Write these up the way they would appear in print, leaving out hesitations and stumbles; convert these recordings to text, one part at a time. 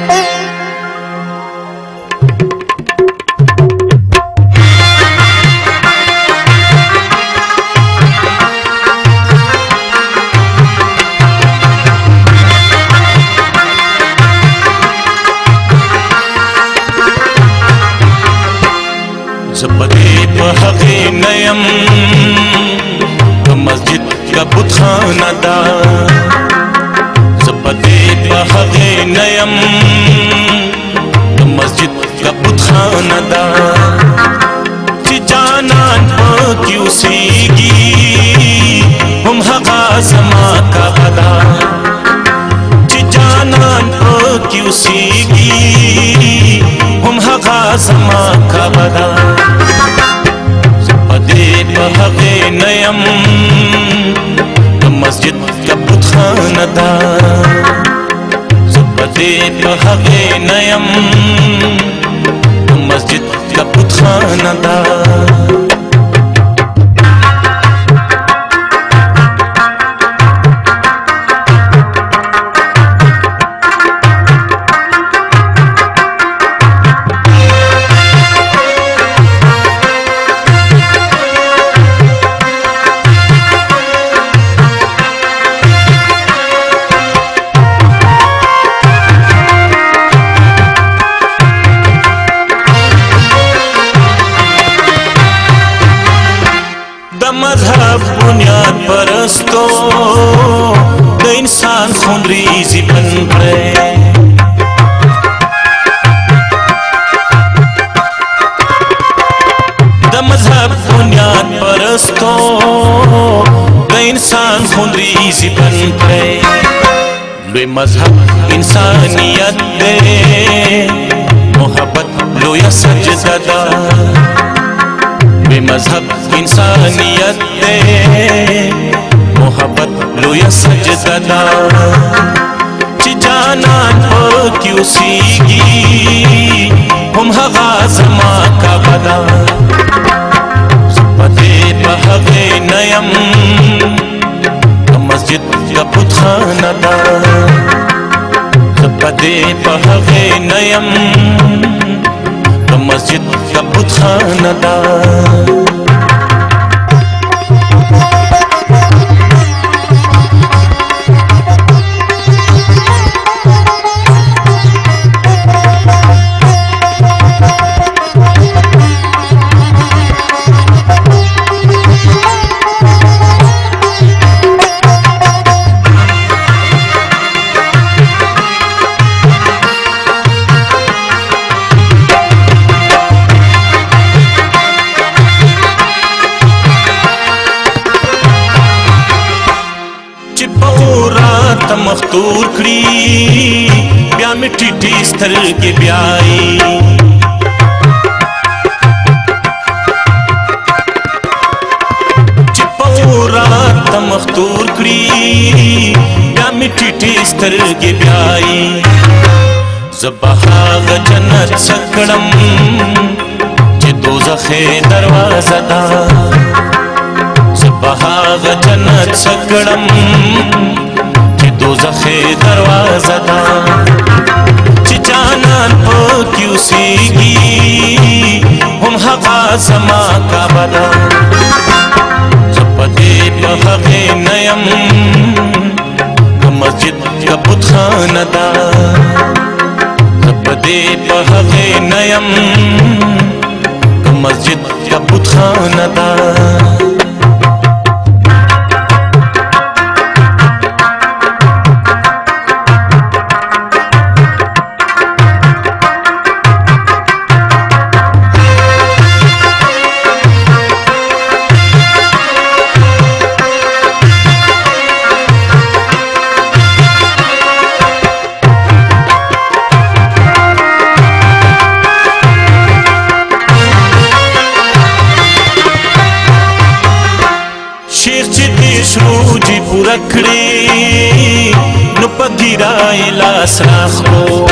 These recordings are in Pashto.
زبدے بحقے نیم مسجد کا بتخانہ دا زبدے بحقے نیم مسجد کا بتخانہ دا چی جانان پاکی اسیگی ہم حقا زما کا بدا چی جانان پاکی اسیگی ہم حقا زما کا بدا زبدے بحقے نیم مسجد کا بتخانہ دا زبدے بحقے نیم مسجد کا بتخانہ دا مذہب بنیاد پرستو دا انسان خون ریزی بن پڑے دا مذہب بنیاد پرستو دا انسان خون ریزی بن پڑے لوی مذہب انسانیت دے محبت لویا سجدہ دا بے مذہب انسانیت دے محبت لویا سجدہ دا چی جانان پاکی اسیگی ہم حقا زما کا بدا زبدے بحقے نیم مسجد کا بتخانہ دا زبدے بحقے نیم مسجد کا بتخانہ دا مختور کری بیا مٹی ٹیستر کے بیائی چپو رات مختور کری بیا مٹی ٹیستر کے بیائی زبحاغ جنت سکڑم چی دوزخ دروازہ دا زبحاغ جنت سکڑم دوزخ دروازہ دا چی جانان پاکی اسیگی ہم حقا زما کا بدا زبدے بحقے نیم مسجد کا بتخانہ دا زبدے بحقے نیم مسجد کا بتخانہ دا شروجی پورکڑی نو پگیرائی لاس راخ کو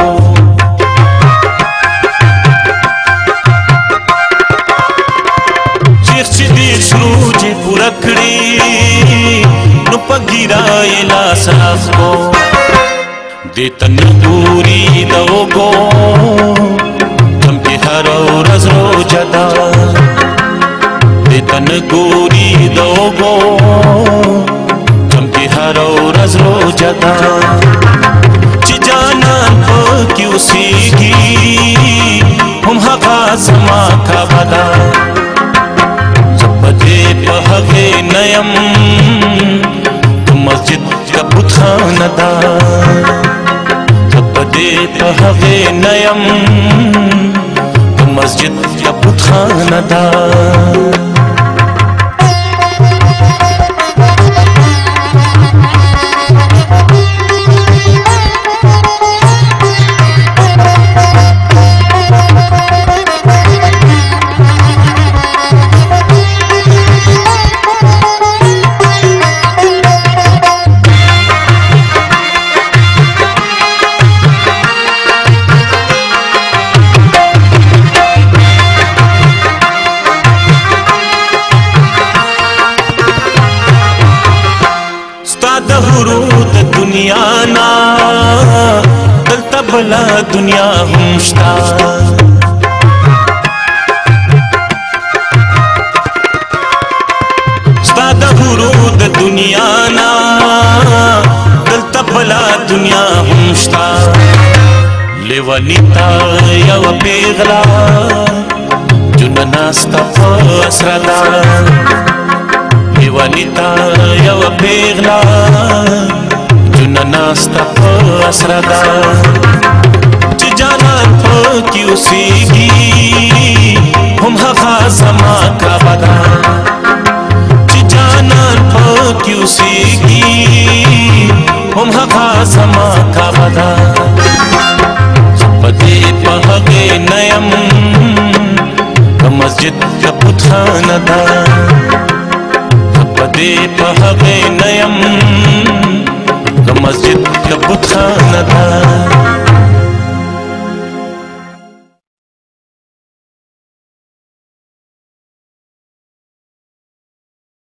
شیخ چی دیر شروجی پورکڑی نو پگیرائی لاس راخ کو دیتا ندوری دو دې په هغې نیم د مسجد یا بتخانه ده دنیا نا دلتا بلا دنیا همشتا ستا د حورو د دنیا نا دلتا بلا دنیا همشتا لیوانی تا یو پیغلا جون ناستا په اسرا دا لیوانی تا یو پیغلا ناستا په اسرا دا چې جانان پکې اوسېږي هم هغه زما کعبه ده چې جانان پکې اوسېږي هم هغه زما کعبه ده په دې په هغې نه یم د مسجد که بتخانه ده په دې په هغې نه یم د مسجد یا بتخانه ده